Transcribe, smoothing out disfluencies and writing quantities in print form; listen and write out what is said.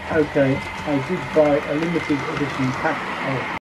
Okay, I did buy a limited edition pack of